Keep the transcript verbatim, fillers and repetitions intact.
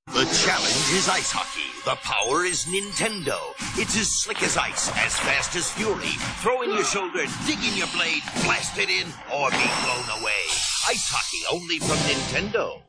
The challenge is ice hockey. The power is Nintendo. It's as slick as ice, as fast as fury. Throw in your shoulder, dig in your blade, blast it in, or be blown away. Ice hockey only from Nintendo.